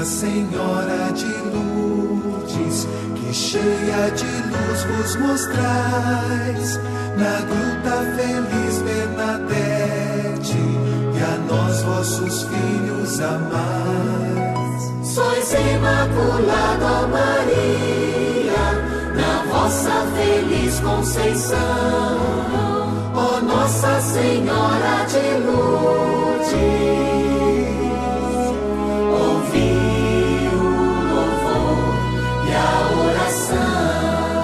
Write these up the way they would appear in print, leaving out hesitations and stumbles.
Nossa Senhora de Lourdes, que cheia de luz vos mostrais, na gruta feliz Bernadette, e a nós vossos filhos amais. Sois imaculada, ó Maria, na vossa feliz conceição, ó Nossa Senhora de Lourdes, ouvi o louvor e a oração,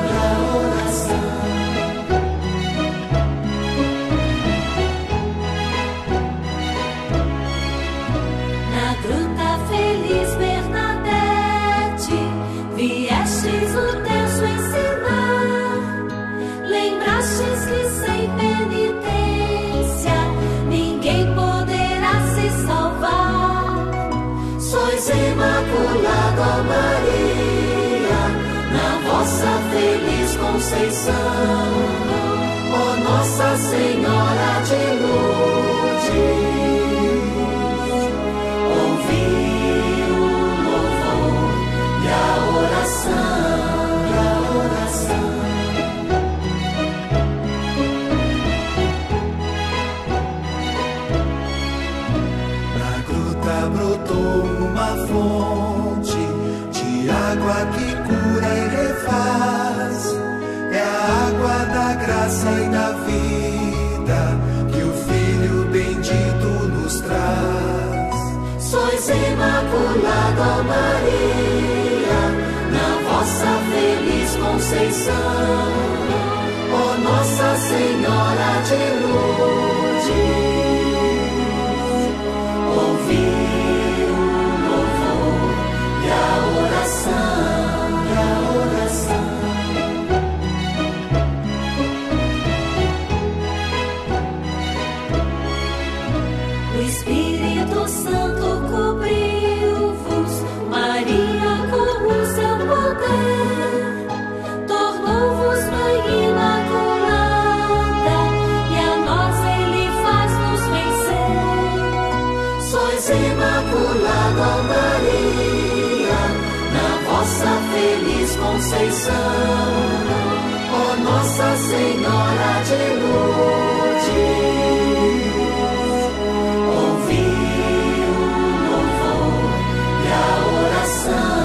Na gruta feliz Bernadette, viestes o terço ensinar, lembrastes que sem penitência ninguém poderá se salvar. Sois imaculada, ó Maria, na vossa feliz conceição, ó Nossa Senhora de Lourdes, ouvi o louvor e a oração, Na gruta brotou uma fonte de água que cura e refaz. É a água da graça e da vida que o Filho bendito nos traz. Sois imaculada, ó Maria, na vossa feliz conceição, ó Nossa Senhora de Lourdes, ouvi o louvor e a oração, O Espírito Santo cobriu-vos, Maria, com o seu poder, tornou-vos mãe imaculada, e a nós Ele faz-nos vencer. Sois imaculada, ó Maria, na vossa feliz conceição, ó Nossa Senhora de Lourdes, ouvi o louvor e a oração,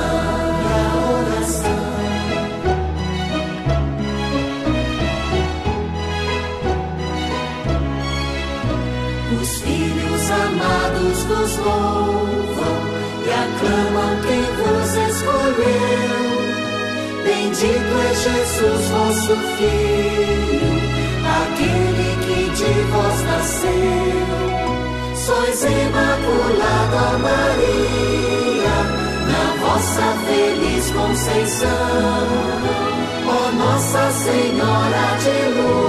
Os filhos amados vos louvam e aclamam quem vos escolheu. Bendito é Jesus, vosso Filho, aquele que de vós nasceu. Sois imaculada, ó Maria, na vossa feliz conceição, ó Nossa Senhora de Lourdes,